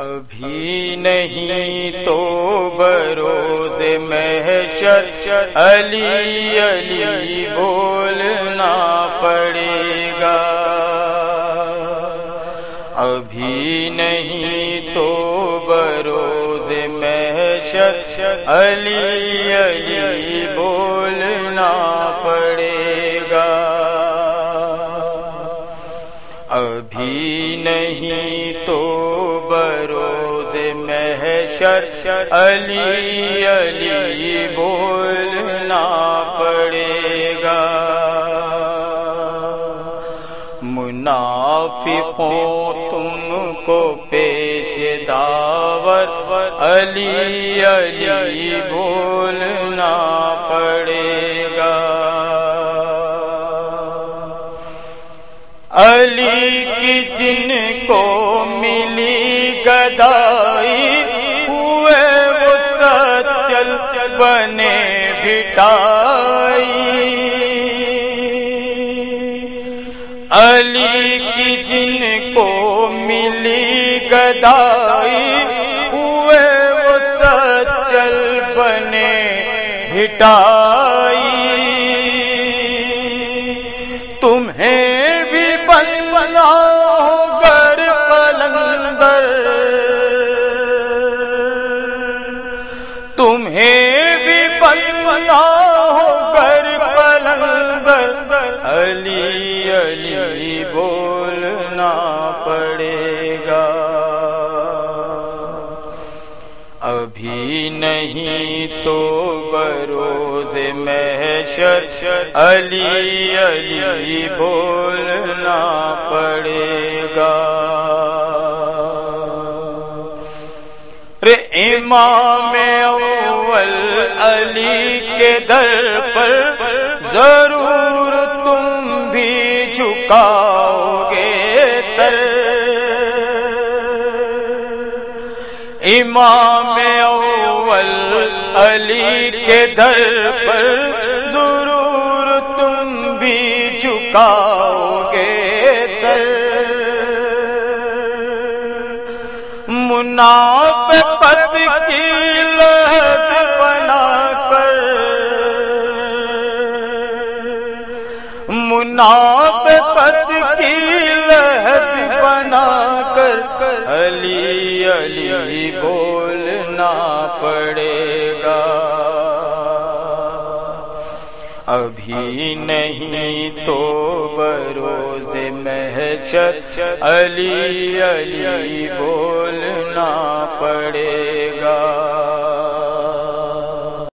ابھی نہیں تو بروز محشر علی علی بولنا پڑے گا، ابھی نہیں تو بروز محشر علی علی بولنا پڑے گا، ابھی نہیں تو بروز محشر علی علی بولنا پڑے گا۔ منافقوں تم کو پیش داور علی علی بولنا پڑے گا، علی کی جن کو ملی گدائی ہوئے وہ سچل بنے بھٹائی، علی کی جن کو ملی گدائی ہوئے وہ سچل بنے بھٹائی، تمہیں بھی بننا ہو گر قلندر، تمہیں بھی بننا ہو گر قلندر، علی علی بولنا پڑے گا، ابھی نہیں تو بروز محشر علی علی بولنا پڑے گا۔ امام اول علی کے در پر ضرور تم بھی جھکاؤ گے سر، امام اول علی کے در پر ضرور تم بھی جھکاؤ گے سر، منافقت کی لہد بنا کر، منافقت کی لہد بنا کر، علی علی بولنا پڑے گا، ابھی نہیں تو بروز محشر علی علی بولنا پڑے گا۔